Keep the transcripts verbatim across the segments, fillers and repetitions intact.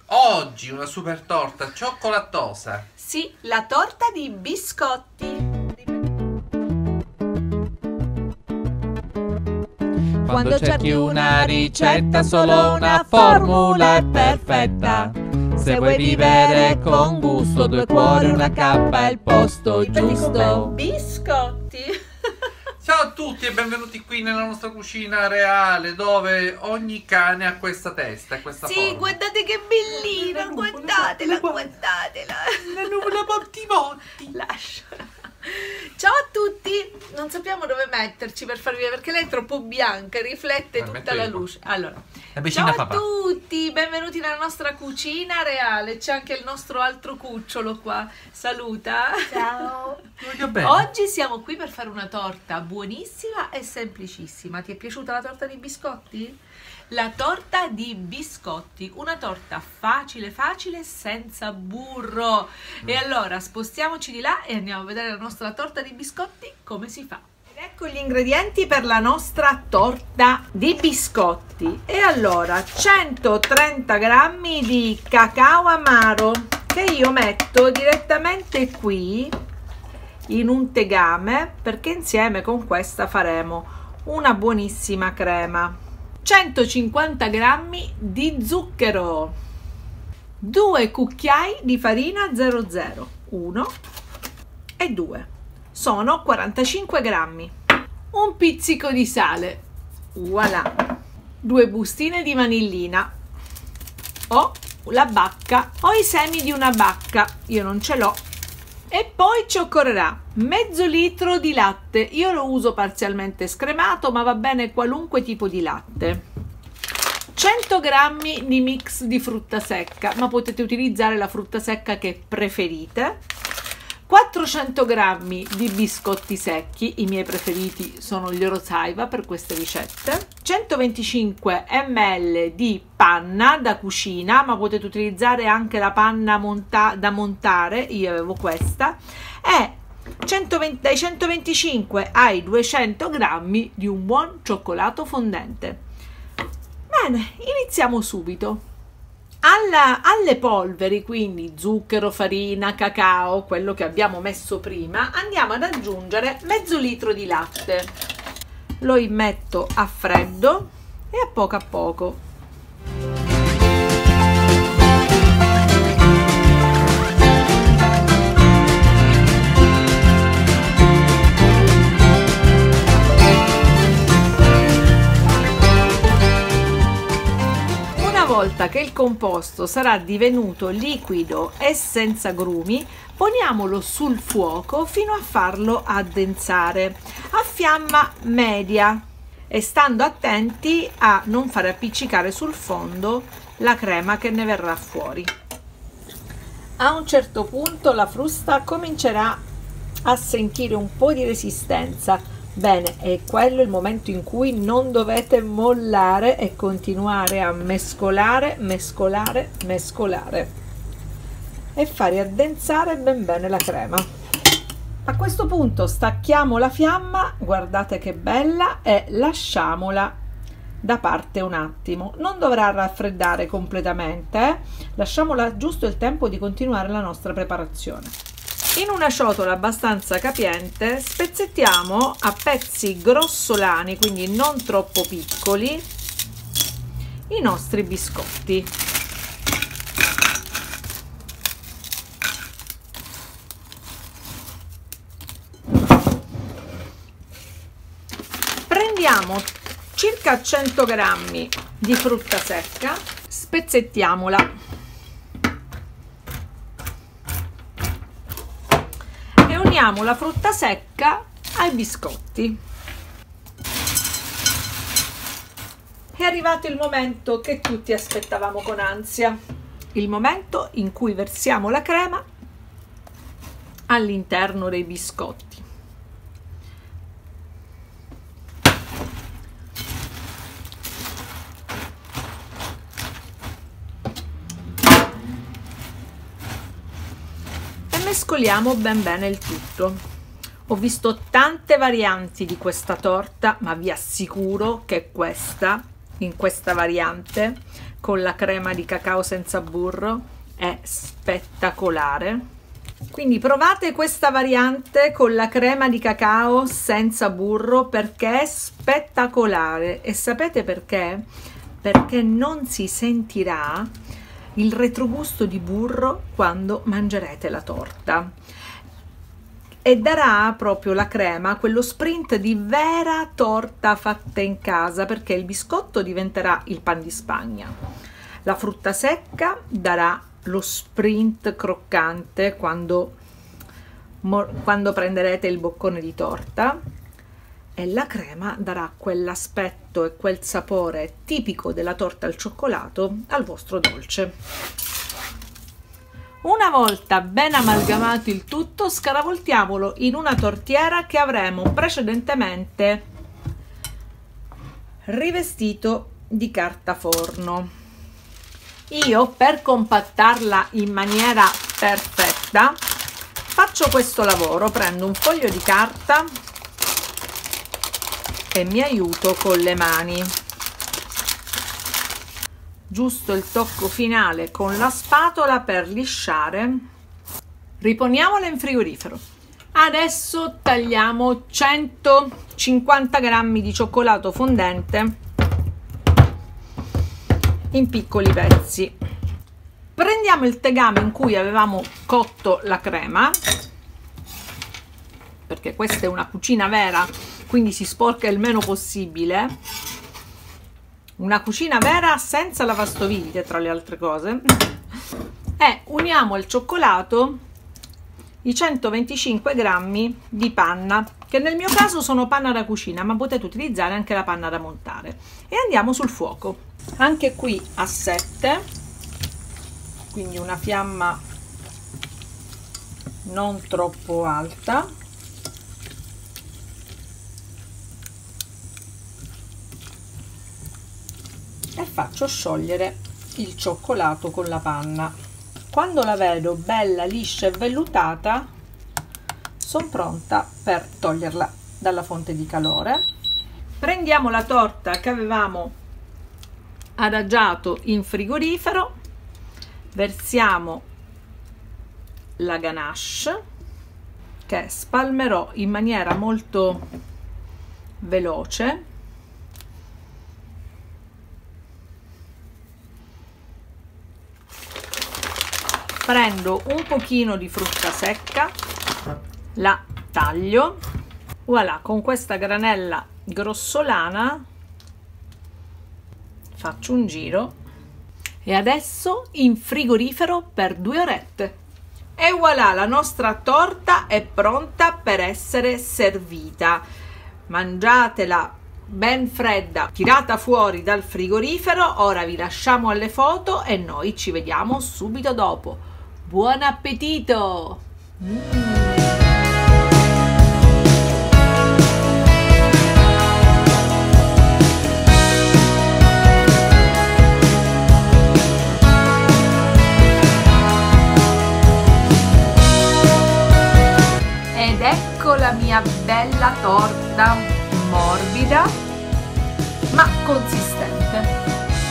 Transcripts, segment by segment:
Oggi una super torta cioccolatosa. Sì, la torta di biscotti. Quando cerchi una ricetta, solo una formula è perfetta. Se vuoi vivere con gusto, due cuori, una cappa è il posto giusto. Biscotti. Ciao a tutti e benvenuti qui nella nostra cucina reale, dove ogni cane ha questa testa e questa sì, forma. guardate che bellina, guardatela, guardatela. La nuvola Botti Botti. Lascia. Ciao a tutti, non sappiamo dove metterci per farvi vedere perché lei è troppo bianca, riflette Ma tutta la luce. Allora, vicina ciao a papà. a tutti, benvenuti nella nostra cucina reale. C'è anche il nostro altro cucciolo qua. Saluta. Ciao. Voglio bene. Oggi siamo qui per fare una torta buonissima e semplicissima. Ti è piaciuta la torta di biscotti? La torta di biscotti, una torta facile facile senza burro. E allora spostiamoci di là e andiamo a vedere la nostra torta di biscotti come si fa. Ed ecco gli ingredienti per la nostra torta di biscotti. E allora centotrenta grammi di cacao amaro che io metto direttamente qui in un tegame, perché insieme con questa faremo una buonissima crema. centocinquanta grammi di zucchero, due cucchiai di farina zero zero, uno e due, sono quarantacinque grammi, un pizzico di sale, voilà, due bustine di vanillina o la bacca o i semi di una bacca, io non ce l'ho. E poi ci occorrerà mezzo litro di latte, io lo uso parzialmente scremato, ma va bene qualunque tipo di latte. cento grammi di mix di frutta secca, ma potete utilizzare la frutta secca che preferite. quattrocento grammi di biscotti secchi, i miei preferiti sono gli Orosaiva per queste ricette. centoventicinque millilitri di panna da cucina, ma potete utilizzare anche la panna monta da montare, io avevo questa, e centoventi, dai centoventicinque ai duecento grammi di un buon cioccolato fondente. Bene, iniziamo subito. Alla, alle polveri, quindi zucchero, farina, cacao, quello che abbiamo messo prima, andiamo ad aggiungere mezzo litro di latte. Lo immetto a freddo e a poco a poco. Una volta che il composto sarà divenuto liquido e senza grumi, poniamolo sul fuoco fino a farlo addensare a fiamma media e stando attenti a non fare appiccicare sul fondo la crema che ne verrà fuori. A un certo punto la frusta comincerà a sentire un po' di resistenza. Bene, è quello il momento in cui non dovete mollare e continuare a mescolare, mescolare, mescolare e fare addensare ben bene la crema. A questo punto stacchiamo la fiamma, guardate che bella, e lasciamola da parte un attimo. Non dovrà raffreddare completamente, eh? Lasciamola giusto il tempo di continuare la nostra preparazione. In una ciotola abbastanza capiente spezzettiamo a pezzi grossolani, quindi non troppo piccoli, i nostri biscotti. Prendiamo circa cento grammi di frutta secca, spezzettiamola. Uniamo la frutta secca ai biscotti. È arrivato il momento che tutti aspettavamo con ansia, il momento in cui versiamo la crema all'interno dei biscotti. Mescoliamo ben bene il tutto. Ho visto tante varianti di questa torta, ma vi assicuro che questa in questa variante con la crema di cacao senza burro, è spettacolare. Quindi provate questa variante con la crema di cacao senza burro perché è spettacolare. E sapete perché? Perché non si sentirà il retrogusto di burro quando mangerete la torta e darà proprio la crema quello sprint di vera torta fatta in casa, perché il biscotto diventerà il pan di Spagna, la frutta secca darà lo sprint croccante quando, quando prenderete il boccone di torta, e la crema darà quell'aspetto e quel sapore tipico della torta al cioccolato al vostro dolce. Una volta ben amalgamato il tutto, scaravoltiamolo in una tortiera che avremo precedentemente rivestito di carta forno. Io, per compattarla in maniera perfetta, faccio questo lavoro: prendo un foglio di carta e mi aiuto con le mani, giusto il tocco finale con la spatola per lisciare. Riponiamola in frigorifero. Adesso tagliamo centocinquanta grammi di cioccolato fondente in piccoli pezzi. Prendiamo il tegame in cui avevamo cotto la crema, perché questa è una cucina vera, quindi si sporca il meno possibile. Una cucina vera senza lavastoviglie, tra le altre cose. E uniamo al cioccolato i centoventicinque grammi di panna, che nel mio caso sono panna da cucina, ma potete utilizzare anche la panna da montare, e andiamo sul fuoco. Anche qui a sette, quindi una fiamma non troppo alta. E faccio sciogliere il cioccolato con la panna. Quando la vedo bella liscia e vellutata, sono pronta per toglierla dalla fonte di calore. Prendiamo la torta che avevamo adagiato in frigorifero, versiamo la ganache, che spalmerò in maniera molto veloce. Prendo un pochino di frutta secca, la taglio, voilà, con questa granella grossolana faccio un giro e adesso in frigorifero per due orette. E voilà, la nostra torta è pronta per essere servita. Mangiatela ben fredda, tirata fuori dal frigorifero. Ora vi lasciamo alle foto e noi ci vediamo subito dopo. Buon appetito! Mm. Ed ecco la mia bella torta, morbida ma consistente.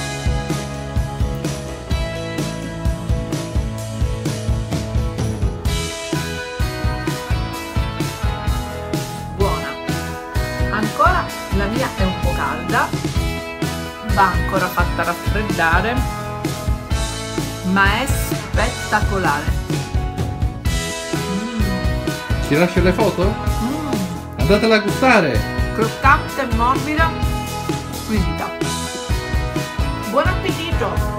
Buona. Ancora la mia è un po' calda, va ancora fatta raffreddare, ma è spettacolare. Ci lascio le foto? Mm. Andatela a gustare! Croccante e morbida, squisita. Buon appetito!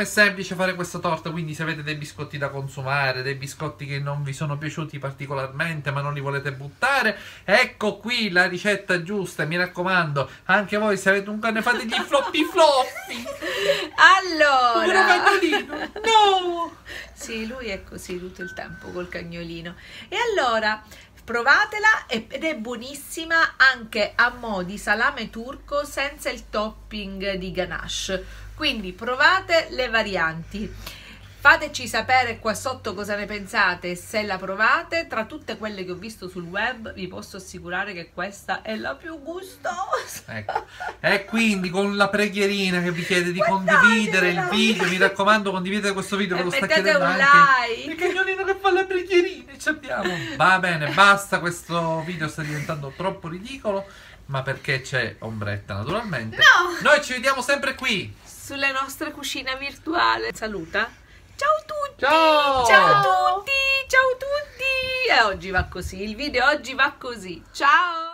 com'è semplice fare questa torta, quindi se avete dei biscotti da consumare, dei biscotti che non vi sono piaciuti particolarmente ma non li volete buttare, ecco qui la ricetta giusta, mi raccomando, anche voi se avete un cane fate gli floppy floppy. Allora, cagnolino, no! Sì, lui è così tutto il tempo col cagnolino. E allora, provatela ed è buonissima anche a mo' di salame turco senza il topping di ganache. Quindi provate le varianti. Fateci sapere qua sotto cosa ne pensate, se la provate. Tra tutte quelle che ho visto sul web vi posso assicurare che questa è la più gustosa. Ecco. E quindi con la preghierina che vi chiede di Guardatela. condividere il video, mi raccomando condividete questo video, ve E lo sta mettete chiedendo un anche like. il cagnolino che fa le preghierine, ci abbiamo. Va bene, basta, questo video sta diventando troppo ridicolo, ma perché c'è Ombretta naturalmente. No! Noi ci vediamo sempre qui. Sulle nostre cucine virtuali. Saluta. Ciao a tutti! Ciao! Ciao a tutti! Ciao a tutti! E oggi va così, il video oggi va così. Ciao!